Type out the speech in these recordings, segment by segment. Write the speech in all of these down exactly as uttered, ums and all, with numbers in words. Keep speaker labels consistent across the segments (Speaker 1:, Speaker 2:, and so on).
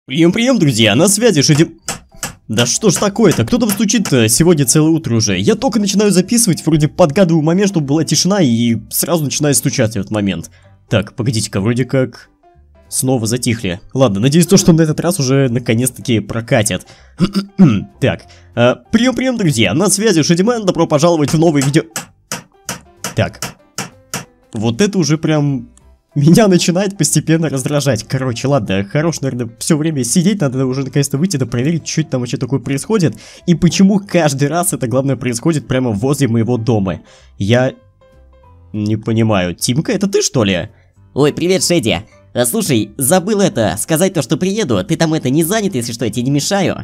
Speaker 1: Прием, прием, друзья, на связи Шеди... Да что ж такое-то, кто там стучит сегодня целое утро уже? Я только начинаю записывать, вроде подгадываю момент, чтобы была тишина, и сразу начинаю стучать в этот момент. Так, погодите-ка, вроде как... Снова затихли. Ладно, надеюсь, то, что на этот раз уже наконец-таки прокатят. Так, прием, прием, друзья, на связи Шедимен, добро пожаловать в новое видео... Так, вот это уже прям... Меня начинает постепенно раздражать. Короче, ладно, хорош, наверное, все время сидеть, надо уже наконец-то выйти да проверить, что там вообще такое происходит. И почему каждый раз это, главное, происходит прямо возле моего дома. Я... не понимаю. Тимка, это ты, что ли?
Speaker 2: Ой, привет, Шеди. А, слушай, забыл это, сказать то, что приеду. Ты там это не занят, если что, я тебе не мешаю?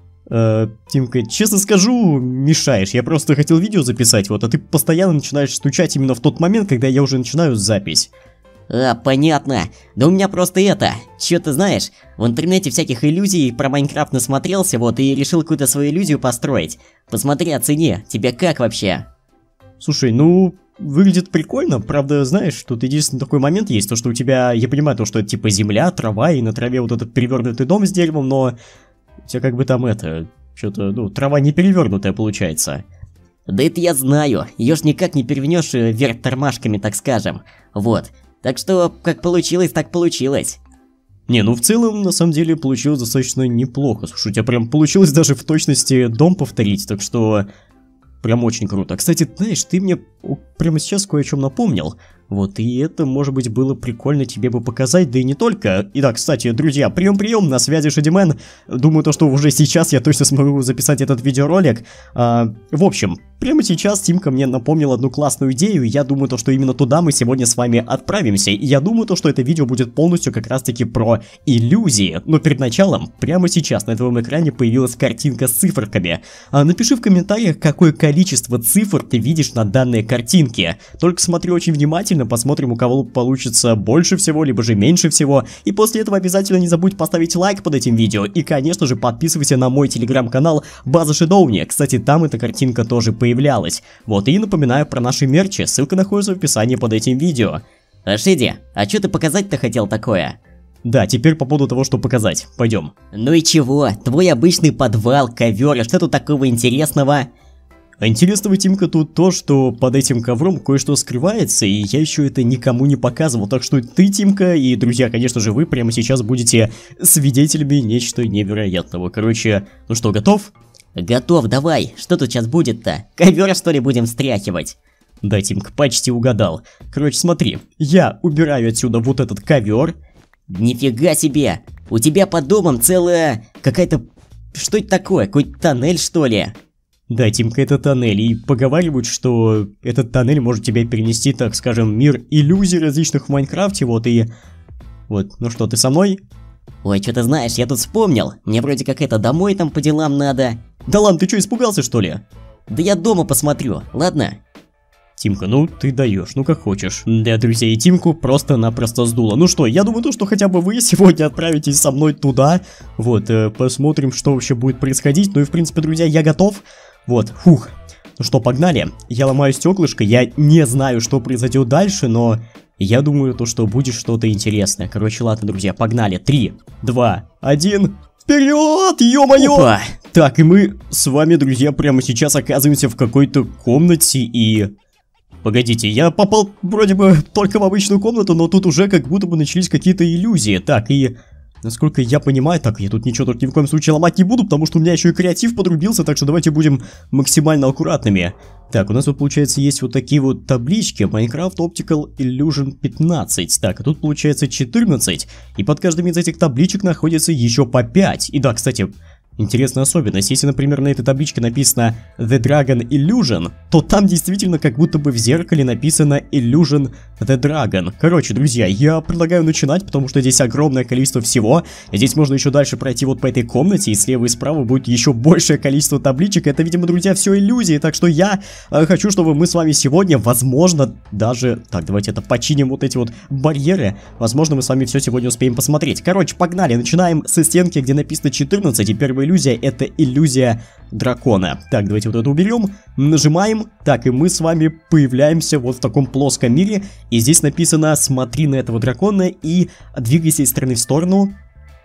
Speaker 1: Э, Тимка, честно скажу, мешаешь. Я просто хотел видео записать, вот, а ты постоянно начинаешь стучать именно в тот момент, когда я уже начинаю запись.
Speaker 2: А, понятно. Да у меня просто это, чё ты знаешь, в интернете всяких иллюзий про Майнкрафт насмотрелся, вот, и решил какую-то свою иллюзию построить. Посмотри, оцени, тебе как вообще?
Speaker 1: Слушай, ну, выглядит прикольно, правда, знаешь, тут единственный такой момент есть, то, что у тебя, я понимаю, то, что это типа земля, трава, и на траве вот этот перевернутый дом с деревом, но у тебя как бы там это, что-то, ну, трава не перевернутая получается.
Speaker 2: Да это я знаю, её ж никак не перевернешь вверх тормашками, так скажем, вот. Так что, как получилось, так получилось.
Speaker 1: Не, ну в целом, на самом деле, получилось достаточно неплохо. Слушай, у тебя прям получилось даже в точности дом повторить, так что... Прям очень круто. Кстати, знаешь, ты мне прямо сейчас кое о чем напомнил. Вот, и это, может быть, было прикольно тебе бы показать, да и не только. Итак, кстати, друзья, прием-прием, на связи Шедимен. Думаю, то, что уже сейчас я точно смогу записать этот видеоролик. А, в общем, прямо сейчас Тимка мне напомнил одну классную идею, и я думаю, то, что именно туда мы сегодня с вами отправимся. И я думаю, то, что это видео будет полностью как раз-таки про иллюзии. Но перед началом, прямо сейчас на твоем экране появилась картинка с циферками. А, напиши в комментариях, какое количество цифр ты видишь на данной картинке. Только смотри очень внимательно. Посмотрим, у кого получится больше всего, либо же меньше всего. И после этого обязательно не забудь поставить лайк под этим видео. И, конечно же, подписывайся на мой телеграм-канал База Шедоуни. Кстати, там эта картинка тоже появлялась. Вот, и напоминаю про наши мерчи. Ссылка находится в описании под этим видео.
Speaker 2: А, Шеди, а что ты показать-то хотел такое?
Speaker 1: Да, теперь по поводу того, что показать. Пойдем.
Speaker 2: Ну и чего? Твой обычный подвал, ковер, а что тут такого интересного?
Speaker 1: А интересного, Тимка, тут то, что под этим ковром кое-что скрывается, и я еще это никому не показывал. Так что ты, Тимка, и, друзья, конечно же, вы прямо сейчас будете свидетелями нечто невероятного. Короче, ну что, готов?
Speaker 2: Готов, давай. Что тут сейчас будет-то? Ковер, что ли, будем встряхивать?
Speaker 1: Да, Тимка, почти угадал. Короче, смотри, я убираю отсюда вот этот ковер.
Speaker 2: Нифига себе! У тебя под домом целая какая-то... Что это такое? Какой-то тоннель, что ли?
Speaker 1: Да, Тимка, это тоннель, и поговаривают, что этот тоннель может тебя перенести, так скажем, мир иллюзий различных в Майнкрафте, вот и... Вот, ну что, ты со мной?
Speaker 2: Ой, что ты знаешь, я тут вспомнил, мне вроде как это домой там по делам надо.
Speaker 1: Да ладно, ты что, испугался, что ли?
Speaker 2: Да я дома посмотрю, ладно?
Speaker 1: Тимка, ну ты даешь, ну как хочешь. Для друзей Тимку просто-напросто сдуло. Ну что, я думаю, то, что хотя бы вы сегодня отправитесь со мной туда. Вот, э, посмотрим, что вообще будет происходить. Ну и в принципе, друзья, я готов. Вот, фух. Ну что, погнали. Я ломаю стеклышко, я не знаю, что произойдет дальше, но я думаю, то, что будет что-то интересное. Короче, ладно, друзья, погнали. Три, два, один... Вперед, ё-моё!
Speaker 2: Опа.
Speaker 1: Так, и мы с вами, друзья, прямо сейчас оказываемся в какой-то комнате и... Погодите, я попал вроде бы только в обычную комнату, но тут уже как будто бы начались какие-то иллюзии. Так, и... Насколько я понимаю, так, я тут ничего тут ни в коем случае ломать не буду, потому что у меня еще и креатив подрубился, так что давайте будем максимально аккуратными. Так, у нас вот, получается, есть вот такие вот таблички. Minecraft Optical Illusion пятнадцать. Так, а тут, получается, четырнадцать. И под каждым из этих табличек находится еще по пять. И да, кстати... Интересная особенность, если, например, на этой табличке написано The Dragon Illusion, то там действительно как будто бы в зеркале написано Illusion The Dragon. Короче, друзья, я предлагаю начинать, потому что здесь огромное количество всего. Здесь можно еще дальше пройти вот по этой комнате, и слева и справа будет еще большее количество табличек. Это, видимо, друзья, все иллюзии, так что я э, хочу, чтобы мы с вами сегодня, возможно, даже... Так, давайте это починим, вот эти вот барьеры. Возможно, мы с вами все сегодня успеем посмотреть. Короче, погнали, начинаем со стенки, где написано четырнадцать, и первый иллюзия — это иллюзия дракона. Так, давайте вот это уберем, нажимаем, так, и мы с вами появляемся вот в таком плоском мире, и здесь написано: смотри на этого дракона и двигайся из стороны в сторону.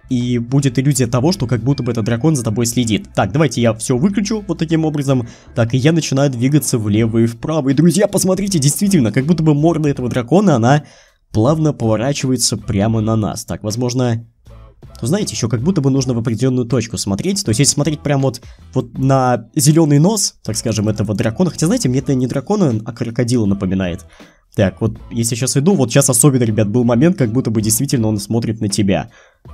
Speaker 1: и будет иллюзия того, что как будто бы этот дракон за тобой следит. Так, давайте я все выключу вот таким образом. Так, и я начинаю двигаться влево и вправо. И, друзья, посмотрите, действительно, как будто бы морда этого дракона, она плавно поворачивается прямо на нас. Так, возможно... То знаете, еще как будто бы нужно в определенную точку смотреть. То есть, если смотреть прям вот, вот на зеленый нос, так скажем, этого дракона. Хотя, знаете, мне это не дракона, а крокодила напоминает. Так, вот, если сейчас иду, вот сейчас особенно, ребят, был момент, как будто бы действительно он смотрит на тебя.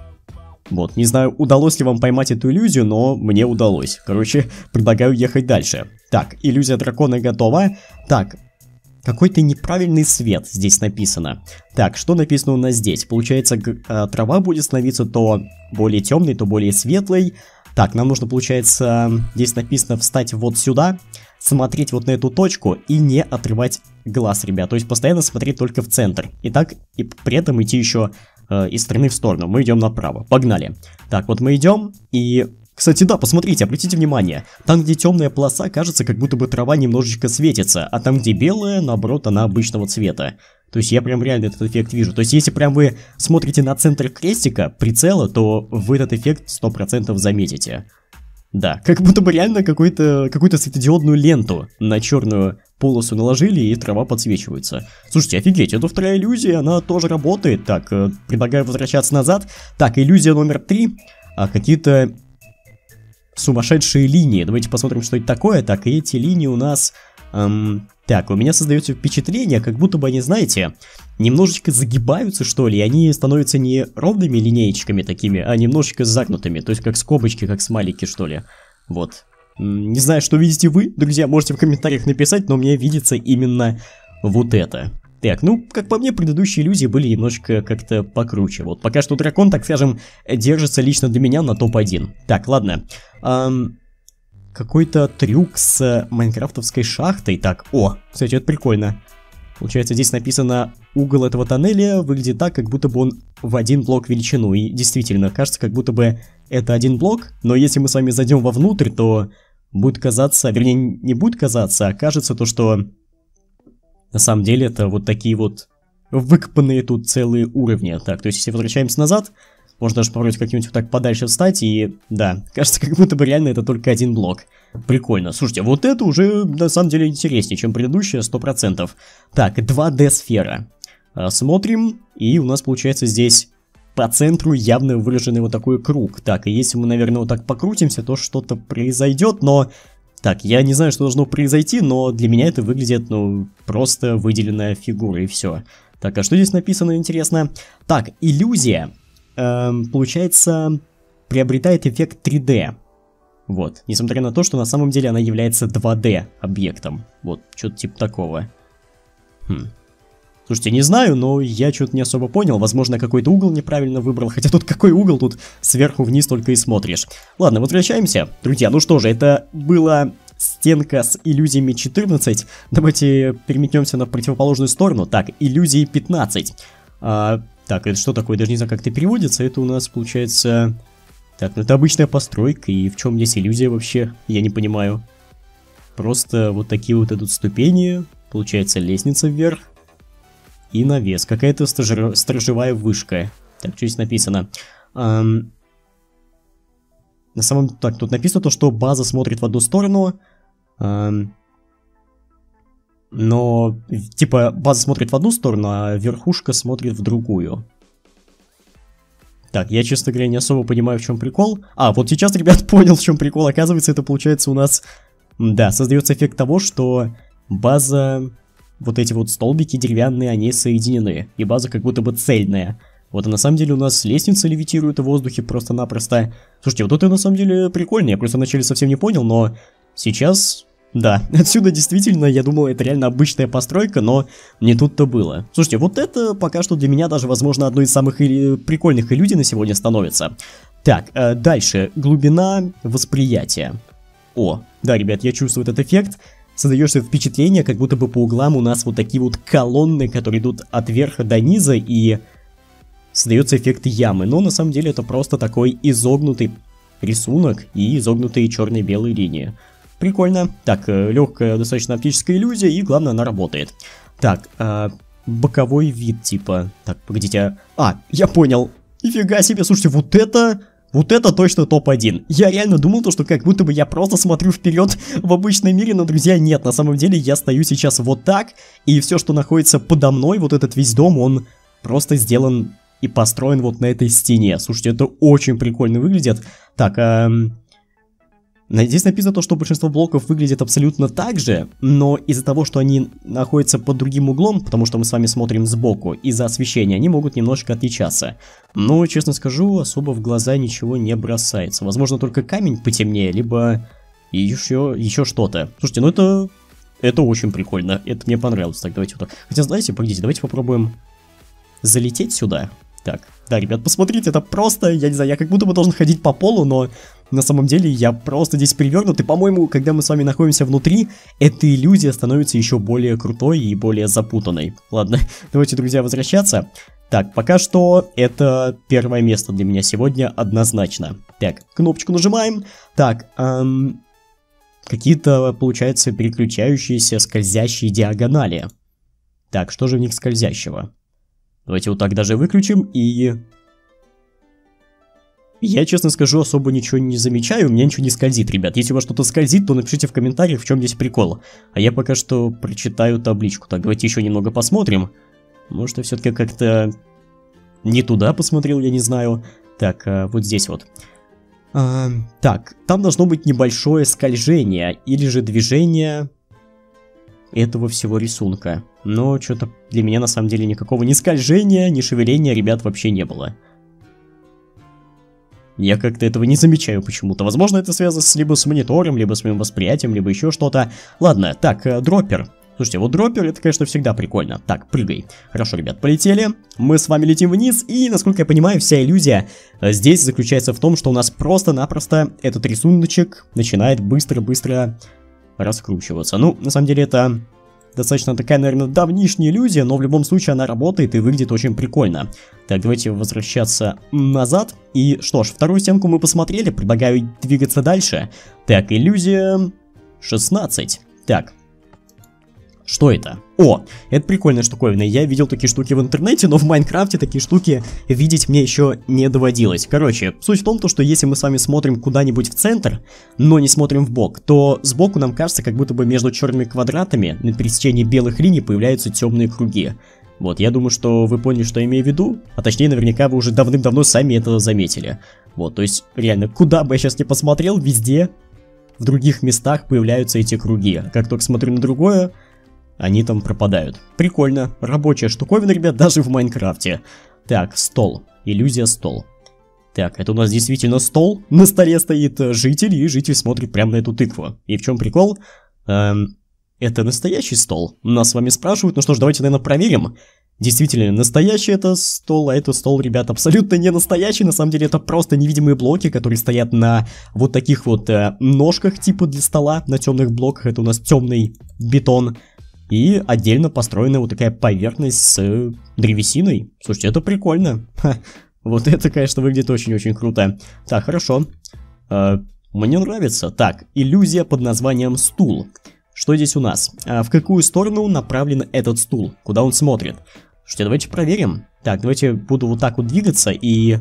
Speaker 1: Вот, не знаю, удалось ли вам поймать эту иллюзию, но мне удалось. Короче, предлагаю ехать дальше. Так, иллюзия дракона готова. Так, какой-то неправильный свет здесь написано. Так, что написано у нас здесь? Получается, э, трава будет становиться то более темной, то более светлой. Так, нам нужно, получается, здесь написано встать вот сюда, смотреть вот на эту точку и не отрывать глаз, ребят. То есть постоянно смотреть только в центр. И так, и при этом идти еще э, из стороны в сторону. Мы идем направо. Погнали. Так, вот мы идем и... Кстати, да, посмотрите, обратите внимание. Там, где темная полоса, кажется, как будто бы трава немножечко светится, а там, где белая, наоборот, она обычного цвета. То есть я прям реально этот эффект вижу. То есть если прям вы смотрите на центр крестика, прицела, то вы этот эффект сто процентов заметите. Да, как будто бы реально какую-то какую-то светодиодную ленту на черную полосу наложили, и трава подсвечивается. Слушайте, офигеть, эта вторая иллюзия, она тоже работает. Так, э, предлагаю возвращаться назад. Так, иллюзия номер три. А, какие-то... сумасшедшие линии. Давайте посмотрим, что это такое. Так, и эти линии у нас... Эм, так, у меня создается впечатление, как будто бы они, знаете, немножечко загибаются, что ли, и они становятся не ровными линеечками такими, а немножечко загнутыми, то есть как скобочки, как смайлики, что ли. Вот. Не знаю, что видите вы, друзья, можете в комментариях написать, но мне видится именно вот это. Так, ну, как по мне, предыдущие иллюзии были немножечко как-то покруче. Вот, пока что дракон, так скажем, держится лично для меня на топ один. Так, ладно. Эм, какой-то трюк с майнкрафтовской шахтой. Так, о, кстати, это прикольно. Получается, здесь написано, угол этого тоннеля выглядит так, как будто бы он в один блок величину. И действительно, кажется, как будто бы это один блок, но если мы с вами зайдем вовнутрь, то будет казаться, вернее, не будет казаться, а кажется то, что... На самом деле это вот такие вот выкопанные тут целые уровни. Так, то есть если возвращаемся назад, можно даже попробовать как-нибудь вот так подальше встать и... Да, кажется, как будто бы реально это только один блок. Прикольно. Слушайте, вот это уже на самом деле интереснее, чем предыдущее, сто процентов. Так, два дэ сфера. Смотрим, и у нас получается здесь по центру явно выраженный вот такой круг. Так, и если мы, наверное, вот так покрутимся, то что-то произойдет, но... Так, я не знаю, что должно произойти, но для меня это выглядит, ну, просто выделенная фигура и все. Так, а что здесь написано, интересно? Так, иллюзия, эм, получается, приобретает эффект три дэ. Вот, несмотря на то, что на самом деле она является два дэ объектом. Вот, что-то типа такого. Хм. Слушайте, не знаю, но я что-то не особо понял. Возможно, какой-то угол неправильно выбрал. Хотя тут какой угол? Тут сверху вниз только и смотришь. Ладно, возвращаемся. Друзья, ну что же, это была стенка с иллюзиями четырнадцать. Давайте переметнемся на противоположную сторону. Так, иллюзии пятнадцать. А, так, это что такое? Даже не знаю, как это переводится. Это у нас получается... Так, ну это обычная постройка. И в чем здесь иллюзия вообще? Я не понимаю. Просто вот такие вот идут ступени. Получается лестница вверх. И навес. Какая-то стражер... сторожевая вышка. Так, что здесь написано? Эм... На самом деле, так, тут написано то, что база смотрит в одну сторону. Эм... Но, типа, база смотрит в одну сторону, а верхушка смотрит в другую. Так, я, честно говоря, не особо понимаю, в чем прикол. А, вот сейчас, ребят, понял, в чем прикол. Оказывается, это получается у нас... Да, создается эффект того, что база... Вот эти вот столбики деревянные, они соединены, и база как будто бы цельная. Вот, а на самом деле у нас лестница левитирует в воздухе просто-напросто. Слушайте, вот это на самом деле прикольно, я просто вначале совсем не понял, но сейчас... Да, отсюда действительно, я думал, это реально обычная постройка, но не тут-то было. Слушайте, вот это пока что для меня даже, возможно, одной из самых или... прикольных иллюзий на сегодня становится. Так, э, дальше. Глубина восприятия. О, да, ребят, я чувствую этот эффект. Создаешься впечатление, как будто бы по углам у нас вот такие вот колонны, которые идут от верха до низа, и создается эффект ямы. Но на самом деле это просто такой изогнутый рисунок и изогнутые черно-белые линии. Прикольно. Так, легкая достаточно оптическая иллюзия, и главное, она работает. Так, э, боковой вид типа... Так, погодите. А, я понял. Нифига себе, слушайте, вот это... Вот это точно топ один. Я реально думал, то, что как будто бы я просто смотрю вперед в обычном мире, но, друзья, нет. На самом деле я стою сейчас вот так, и все, что находится подо мной, вот этот весь дом, он просто сделан и построен вот на этой стене. Слушайте, это очень прикольно выглядит. Так, эм... здесь написано то, что большинство блоков выглядит абсолютно так же, но из-за того, что они находятся под другим углом, потому что мы с вами смотрим сбоку, из-за освещения, они могут немножко отличаться. Но, честно скажу, особо в глаза ничего не бросается. Возможно, только камень потемнее, либо еще, еще что-то. Слушайте, ну это... Это очень прикольно, это мне понравилось. Так, давайте вот так. Хотя, знаете, погодите, давайте попробуем залететь сюда. Так, да, ребят, посмотрите, это просто, я не знаю, я как будто бы должен ходить по полу, но на самом деле я просто здесь перевернут, и, по-моему, когда мы с вами находимся внутри, эта иллюзия становится еще более крутой и более запутанной. Ладно, давайте, друзья, возвращаться. Так, пока что это первое место для меня сегодня однозначно. Так, кнопочку нажимаем. Так, эм, какие-то, получается, переключающиеся скользящие диагонали. Так, что же в них скользящего? Давайте вот так даже выключим, и... Я, честно скажу, особо ничего не замечаю, у меня ничего не скользит, ребят. Если у вас что-то скользит, то напишите в комментариях, в чем здесь прикол. А я пока что прочитаю табличку. Так, давайте еще немного посмотрим. Может, я все-таки как-то не туда посмотрел, я не знаю. Так, а, вот здесь вот. А, так, там должно быть небольшое скольжение, или же движение... этого всего рисунка. Но что-то для меня на самом деле никакого ни скольжения, ни шевеления, ребят, вообще не было. Я как-то этого не замечаю почему-то. Возможно, это связано с, либо с монитором, либо с моим восприятием, либо еще что-то. Ладно, так, э, дроппер. Слушайте, вот дроппер, это, конечно, всегда прикольно. Так, прыгай. Хорошо, ребят, полетели. Мы с вами летим вниз, и, насколько я понимаю, вся иллюзия э, здесь заключается в том, что у нас просто-напросто этот рисуночек начинает быстро-быстро раскручиваться. Ну, на самом деле, это... достаточно такая, наверное, давнишняя иллюзия, но в любом случае она работает и выглядит очень прикольно. Так, давайте возвращаться назад. И что ж, вторую стенку мы посмотрели, предлагаю двигаться дальше. Так, иллюзия шестнадцать. Так, что это? О, это прикольная штуковина. Я видел такие штуки в интернете, но в Майнкрафте такие штуки видеть мне еще не доводилось. Короче, суть в том, что если мы с вами смотрим куда-нибудь в центр, но не смотрим в бок, то сбоку нам кажется, как будто бы между черными квадратами на пересечении белых линий появляются темные круги. Вот, я думаю, что вы поняли, что я имею в виду, а точнее, наверняка вы уже давным-давно сами это заметили. Вот, то есть, реально, куда бы я сейчас не посмотрел, везде, в других местах появляются эти круги. Как только смотрю на другое, они там пропадают. Прикольно. Рабочая штуковина, ребят, даже в Майнкрафте. Так, стол. Иллюзия стол. Так, это у нас действительно стол. На столе стоит житель, и житель смотрит прямо на эту тыкву. И в чем прикол? Эм, это настоящий стол. Нас с вами спрашивают. Ну что ж, давайте, наверное, проверим. Действительно, настоящий это стол, а это стол, ребят, абсолютно не настоящий. На самом деле, это просто невидимые блоки, которые стоят на вот таких вот э, ножках, типа для стола, на темных блоках. Это у нас темный бетон. И отдельно построена вот такая поверхность с э, древесиной. Слушайте, это прикольно. Ха, вот это, конечно, выглядит очень-очень круто. Так, хорошо. Э, мне нравится. Так, иллюзия под названием стул. Что здесь у нас? А в какую сторону направлен этот стул? Куда он смотрит? Слушайте, давайте проверим. Так, давайте буду вот так вот двигаться и...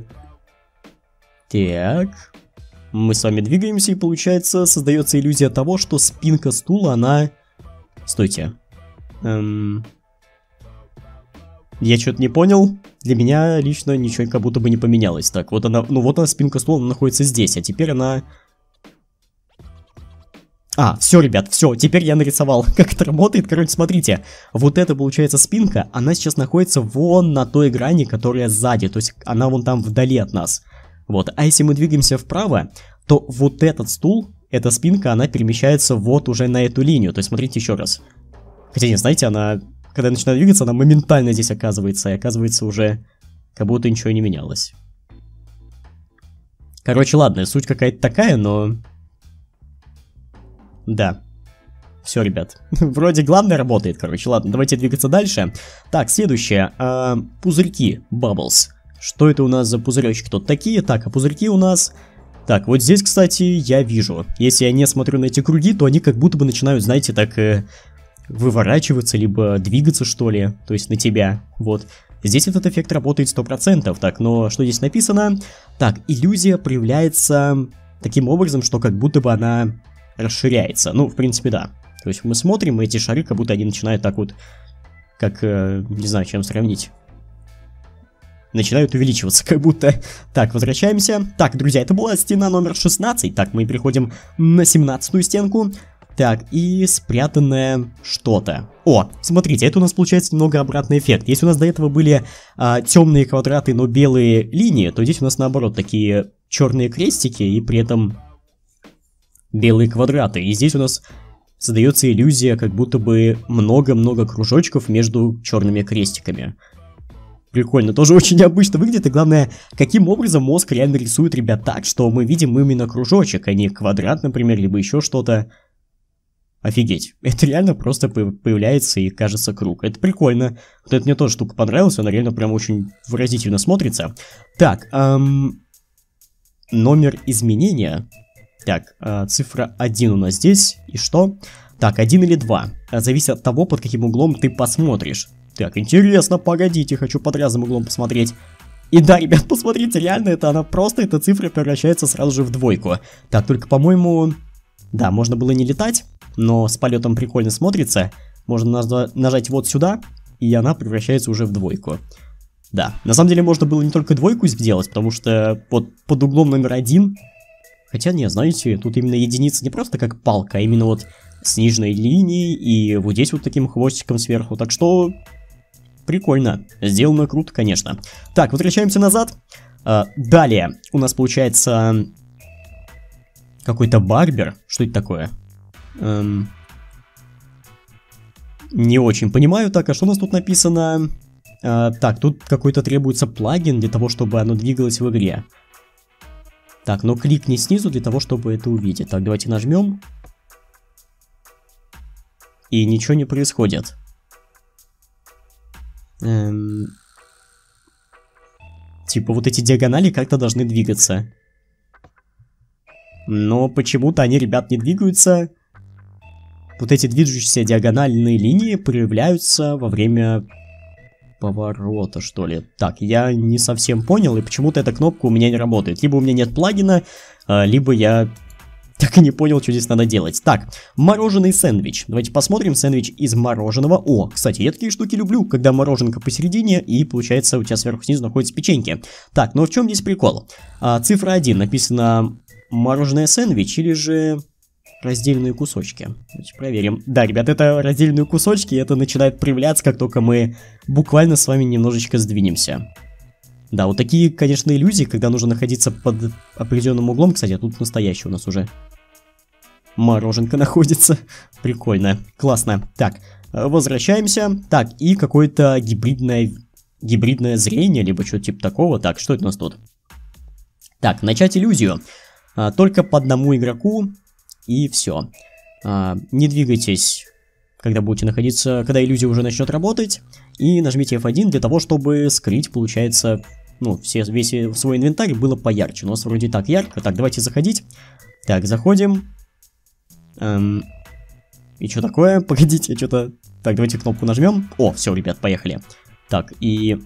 Speaker 1: Так... Мы с вами двигаемся, и получается, создается иллюзия того, что спинка стула, она... Стойте. Эм... Я что-то не понял. Для меня лично ничего как будто бы не поменялось. Так, вот она, ну вот она, спинка стула, она находится здесь, а теперь она... А, все, ребят, все, теперь я нарисовал, как это работает. Короче, смотрите, вот это, получается, спинка, она сейчас находится вон на той грани, которая сзади, то есть она вон там вдали от нас. Вот, а если мы двигаемся вправо, то вот этот стул, эта спинка, она перемещается вот уже на эту линию. То есть, смотрите еще раз. Хотя, не знаете, она, когда начинает двигаться, она моментально здесь оказывается, и оказывается уже, как будто ничего не менялось. Короче, ладно, суть какая-то такая, но... Да. Все, ребят. Вроде главное работает, короче. Ладно, давайте двигаться дальше. Так, следующее. А, пузырьки. Bubbles. Что это у нас за пузыречки тут такие? Так, а пузырьки у нас... Так, вот здесь, кстати, я вижу. Если я не смотрю на эти круги, то они как будто бы начинают, знаете, так... Э, выворачиваться, либо двигаться, что ли. То есть на тебя. Вот. здесь этот эффект работает сто процентов. Так, но что здесь написано? Так, иллюзия проявляется таким образом, что как будто бы она расширяется. Ну, в принципе, да. То есть мы смотрим, и эти шары как будто они начинают так вот, как, э, не знаю, чем сравнить. Начинают увеличиваться, как будто. Так, возвращаемся. Так, друзья, это была стена номер шестнадцать. Так, мы переходим на семнадцатую стенку. Так, и спрятанное что-то. О, смотрите, это у нас получается немного обратный эффект. Если у нас до этого были а, темные квадраты, но белые линии, то здесь у нас наоборот такие черные крестики и при этом белые квадраты. И здесь у нас создается иллюзия, как будто бы много-много кружочков между черными крестиками. Прикольно, тоже очень необычно выглядит, и главное, каким образом мозг реально рисует, ребят, так, что мы видим именно кружочек, а не квадрат, например, либо еще что-то. Офигеть, это реально просто появляется и кажется круг, это прикольно. Вот это мне тоже штука понравилась, она реально прям очень выразительно смотрится. Так, эм, номер изменения. Так, э, цифра один у нас здесь, и что? Так, один или два, зависит от того, под каким углом ты посмотришь. Так, интересно, погодите, хочу под разным углом посмотреть. И да, ребят, посмотрите, реально это она просто, эта цифра превращается сразу же в двойку. Так, только, по-моему, да, можно было не летать, но с полетом прикольно смотрится. Можно нажать вот сюда, и она превращается уже в двойку. Да, на самом деле можно было не только двойку сделать, потому что вот под углом номер один... Хотя, не, знаете, тут именно единица не просто как палка, а именно вот с нижней линией и вот здесь вот таким хвостиком сверху. Так что... Прикольно. Сделано круто, конечно. Так, возвращаемся назад. А, далее у нас получается какой-то барбер. Что это такое? Эм... Не очень понимаю. Так, а что у нас тут написано? А, так, тут какой-то требуется плагин для того, чтобы оно двигалось в игре. Так, но кликни снизу для того, чтобы это увидеть. Так, давайте нажмем. И ничего не происходит. Эм... Типа вот эти диагонали как-то должны двигаться. Но почему-то они, ребят, не двигаются. Вот эти движущиеся диагональные линии проявляются во время поворота, что ли. Так, я не совсем понял, и почему-то эта кнопка у меня не работает. Либо у меня нет плагина, либо я так и не понял, что здесь надо делать. Так, мороженый сэндвич. Давайте посмотрим сэндвич из мороженого. О, кстати, я такие штуки люблю, когда мороженка посередине, и получается у тебя сверху снизу находятся печеньки. Так, но в чем здесь прикол? А, цифра один написано мороженое сэндвич или же раздельные кусочки. Давайте проверим. Да, ребят, это раздельные кусочки, и это начинает проявляться, как только мы буквально с вами немножечко сдвинемся. Да, вот такие, конечно, иллюзии, когда нужно находиться под определенным углом. Кстати, а тут настоящий у нас уже мороженка находится. Прикольно, классно. Так, возвращаемся. Так, и какое-то гибридное, гибридное зрение, либо что-то типа такого. Так, что это у нас тут? Так, начать иллюзию. А, только по одному игроку, и все. А, не двигайтесь, когда будете находиться, когда иллюзия уже начнет работать. И нажмите эф один для того, чтобы скрыть, получается, ну, все, весь свой инвентарь было поярче. У нас вроде так ярко. Так, давайте заходить. Так, заходим. Эм, и что такое? Погодите, что-то... Так, давайте кнопку нажмем. О, все, ребят, поехали. Так, и...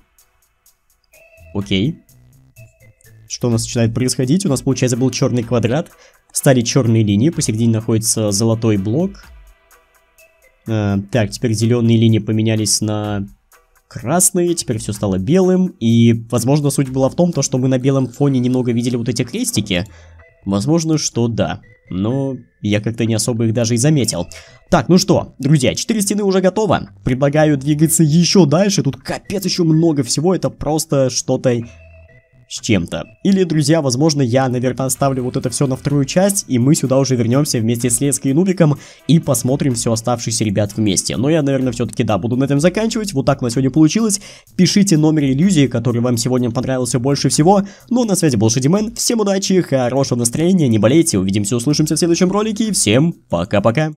Speaker 1: Окей. Что у нас начинает происходить? У нас, получается, был черный квадрат. Стали черные линии. Посередине находится золотой блок. Э, так, теперь зеленые линии поменялись на... красные, теперь все стало белым, и, возможно, суть была в том, то, что мы на белом фоне немного видели вот эти крестики. Возможно, что да, но я как-то не особо их даже и заметил. Так, ну что, друзья, четыре стены уже готово. Предлагаю двигаться еще дальше, тут капец еще много всего, это просто что-то с чем-то. Или, друзья, возможно, я, наверное, оставлю вот это все на вторую часть, и мы сюда уже вернемся вместе с Леской и Нубиком и посмотрим все оставшихся ребят вместе. Но я, наверное, все-таки, да, буду на этом заканчивать. Вот так у нас сегодня получилось. Пишите номер иллюзии, который вам сегодня понравился больше всего. Ну, на связи был Шадимен. Всем удачи, хорошего настроения, не болейте. Увидимся, услышимся в следующем ролике. Всем пока-пока.